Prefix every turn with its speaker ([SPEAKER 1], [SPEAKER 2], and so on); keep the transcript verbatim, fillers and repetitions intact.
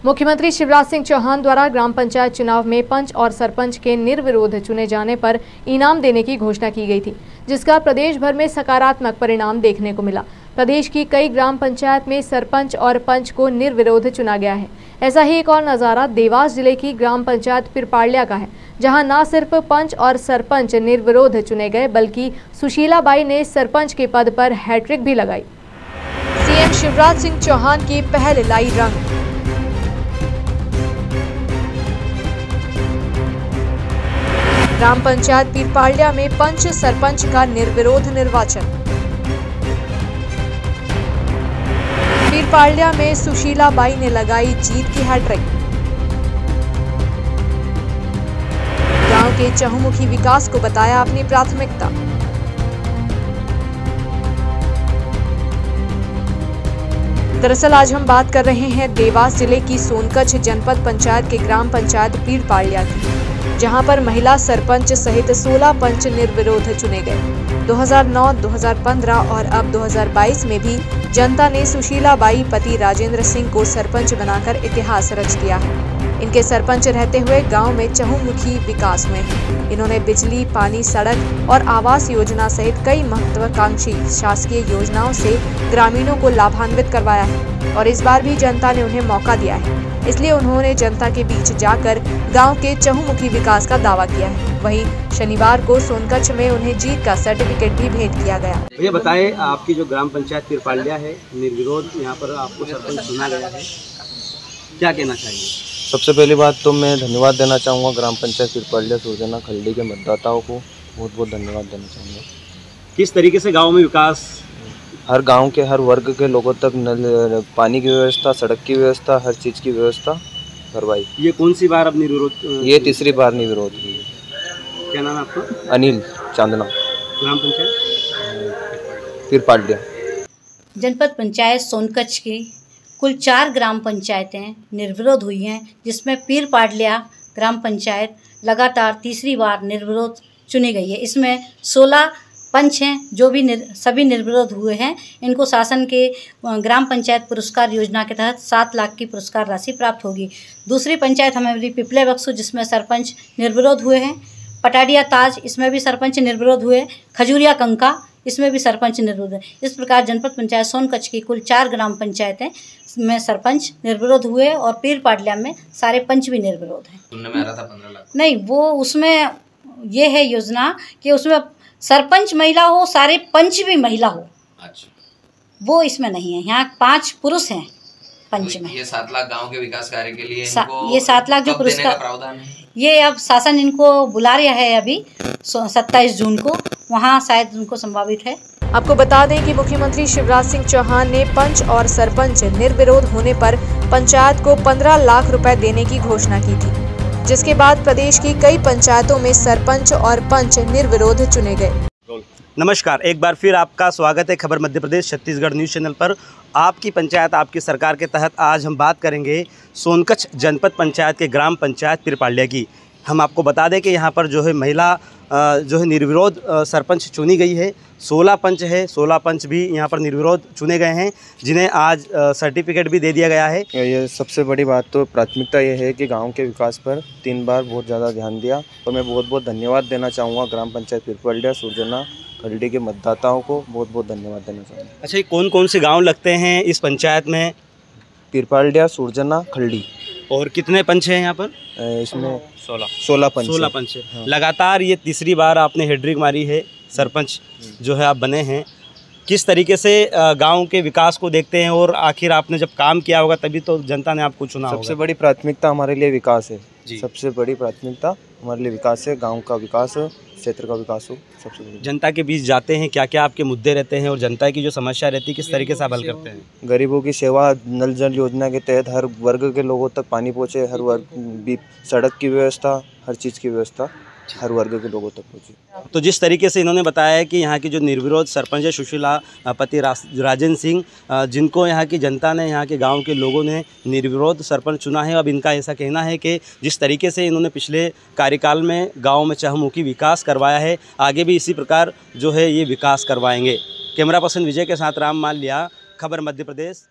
[SPEAKER 1] मुख्यमंत्री शिवराज सिंह चौहान द्वारा ग्राम पंचायत चुनाव में पंच और सरपंच के निर्विरोध चुने जाने पर इनाम देने की घोषणा की गई थी, जिसका प्रदेश भर में सकारात्मक परिणाम देखने को मिला। प्रदेश की कई ग्राम पंचायत में सरपंच और पंच को निर्विरोध चुना गया है। ऐसा ही एक और नज़ारा देवास जिले की ग्राम पंचायत पिरपालिया का है, जहां न सिर्फ पंच और सरपंच निर्विरोध चुने गए, बल्कि सुशीला बाई ने सरपंच के पद पर हैट्रिक भी लगाई। सीएम शिवराज सिंह चौहान की पहल लाई रंग। ग्राम पंचायत पिरपालिया में पंच सरपंच का निर्विरोध निर्वाचन। पिरपालिया में सुशीला बाई ने लगाई जीत की हैट्रिक। गांव के चहुमुखी विकास को बताया अपनी प्राथमिकता। दरअसल आज हम बात कर रहे हैं देवास जिले की सोनकच्छ जनपद पंचायत के ग्राम पंचायत पिरपालिया की, जहां पर महिला सरपंच सहित सोलह पंच निर्विरोध चुने गए। दो हज़ार नौ, दो हज़ार पंद्रह और अब दो हज़ार बाईस में भी जनता ने सुशीला बाई पति राजेंद्र सिंह को सरपंच बनाकर इतिहास रच दिया है। इनके सरपंच रहते हुए गांव में चहुमुखी विकास हुए हैं। इन्होंने बिजली, पानी, सड़क और आवास योजना सहित कई महत्वाकांक्षी शासकीय योजनाओं से ग्रामीणों को लाभान्वित करवाया है और इस बार भी जनता ने उन्हें मौका दिया है, इसलिए उन्होंने जनता के बीच जाकर गांव के चहुमुखी विकास का दावा किया है। वहीं शनिवार को सोनकच्छ में उन्हें जीत का सर्टिफिकेट भी भेंट किया गया।
[SPEAKER 2] भैया बताएं, आपकी जो ग्राम पंचायत पिरपालिया है, निर्विरोध यहाँ पर आपको सरपंच चुना गया है, क्या कहना चाहिए?
[SPEAKER 3] सबसे पहली बात तो मैं धन्यवाद देना चाहूँगा ग्राम पंचायत पिरपालिया सुरजना खल्डी के मतदाताओं को बहुत बहुत धन्यवाद देना चाहूँगा।
[SPEAKER 2] किस तरीके से गाँव में विकास,
[SPEAKER 3] हर गांव के हर वर्ग के लोगों तक नल, पानी की व्यवस्था, सड़क की व्यवस्था, हर चीज़ की व्यवस्था करवाई।
[SPEAKER 2] ये कौन सी बार अब निर्विरोध?
[SPEAKER 3] ये तीसरी बार निर्विरोध हुई है।
[SPEAKER 2] क्या नाम है आपका?
[SPEAKER 3] अनिल चांदना,
[SPEAKER 2] ग्राम पंचायत
[SPEAKER 3] पिरपालिया।
[SPEAKER 4] जनपद पंचायत सोनकच्छ की कुल चार ग्राम पंचायतें निर्विरोध हुई हैं, जिसमें पिरपालिया ग्राम पंचायत लगातार तीसरी बार निर्विरोध चुनी गई है। इसमें सोलह पंच हैं जो भी निर, सभी निर्विरोध हुए हैं। इनको शासन के ग्राम पंचायत पुरस्कार योजना के तहत सात लाख की पुरस्कार राशि प्राप्त होगी। दूसरी पंचायत हमारी पिपले बक्सू, जिसमें सरपंच निर्विरोध हुए हैं। पटाडिया ताज, इसमें भी सरपंच निर्विरोध हुए। खजूरिया कंका, इसमें भी सरपंच निर्विरोध है। इस प्रकार जनपद पंचायत सोनकच्छ की कुल चार ग्राम पंचायतें में सरपंच निर्विरोध हुए और पिरपालिया में सारे पंच भी निर्विरोध हैं। सुनने में आ रहा था पंद्रह लाख। नहीं, वो उसमें ये है योजना कि उसमें सरपंच महिला हो, सारे पंच भी महिला हो। अच्छा, वो इसमें नहीं है। यहाँ पांच पुरुष हैं पंच में।
[SPEAKER 5] ये सात लाख गांव के विकास कार्य के लिए
[SPEAKER 4] सा, ये सात लाख जो पुरस्कार
[SPEAKER 5] प्रावधान है,
[SPEAKER 4] ये अब शासन इनको बुला रहा है अभी सत्ताईस जून को, वहाँ शायद उनको संभावित है।
[SPEAKER 1] आपको बता दें कि मुख्यमंत्री शिवराज सिंह चौहान ने पंच और सरपंच निर्विरोध होने पर पंचायत को पंद्रह लाख रुपए देने की घोषणा की थी, जिसके बाद प्रदेश की कई पंचायतों में सरपंच और पंच निर्विरोध चुने गए।
[SPEAKER 2] नमस्कार, एक बार फिर आपका स्वागत है खबर मध्य प्रदेश छत्तीसगढ़ न्यूज़ चैनल पर। आपकी पंचायत आपकी सरकार के तहत आज हम बात करेंगे सोनकच्छ जनपद पंचायत के ग्राम पंचायत पिरपालिया की। हम आपको बता दें कि यहाँ पर जो है महिला जो है निर्विरोध सरपंच चुनी गई है। सोलह पंच है, सोलह पंच भी यहाँ पर निर्विरोध चुने गए हैं, जिन्हें आज सर्टिफिकेट भी दे दिया गया है।
[SPEAKER 3] ये सबसे बड़ी बात तो प्राथमिकता ये है कि गांव के विकास पर तीन बार बहुत ज़्यादा ध्यान दिया और मैं बहुत बहुत धन्यवाद देना चाहूँगा ग्राम पंचायत पिरपालिया सुरजना खल्डी के मतदाताओं को बहुत बहुत धन्यवाद देना चाहूँगा।
[SPEAKER 2] अच्छा, कौन कौन से गाँव लगते हैं इस पंचायत में?
[SPEAKER 3] पिरपालिया, सुरजना, खल्डी।
[SPEAKER 2] और कितने पंच हैं यहाँ पर?
[SPEAKER 3] इसमें
[SPEAKER 2] सोलह
[SPEAKER 3] सोलह पंच
[SPEAKER 2] सोलह पंच है। हाँ। लगातार ये तीसरी बार आपने हैट्रिक मारी है, सरपंच जो है आप बने हैं। किस तरीके से गांव के विकास को देखते हैं और आखिर आपने जब काम किया होगा तभी तो जनता ने आपको चुना होगा।
[SPEAKER 3] सबसे बड़ी प्राथमिकता हमारे लिए विकास है। सबसे बड़ी प्राथमिकता हमारे लिए विकास है। गांव का विकास, क्षेत्र का विकास हो सबसे बड़ी।
[SPEAKER 2] जनता के बीच जाते हैं, क्या क्या आपके मुद्दे रहते हैं और जनता की जो समस्या रहती है किस तरीके से हल करते हैं?
[SPEAKER 3] गरीबों की सेवा, नल जल योजना के तहत हर वर्ग के लोगों तक पानी पहुँचे, हर वर्ग भी सड़क की व्यवस्था, हर चीज़ की व्यवस्था हर वर्ग के लोगों तक पहुँची।
[SPEAKER 2] तो जिस तरीके से इन्होंने बताया है कि यहाँ की जो निर्विरोध सरपंच है सुशीला पति राजेंद्र सिंह, जिनको यहाँ की जनता ने, यहाँ के गांव के लोगों ने निर्विरोध सरपंच चुना है। अब इनका ऐसा कहना है कि जिस तरीके से इन्होंने पिछले कार्यकाल में गांव में चहुमुखी विकास करवाया है, आगे भी इसी प्रकार जो है ये विकास करवाएंगे। कैमरा पर्सन विजय के साथ राम माल्या, खबर मध्य प्रदेश।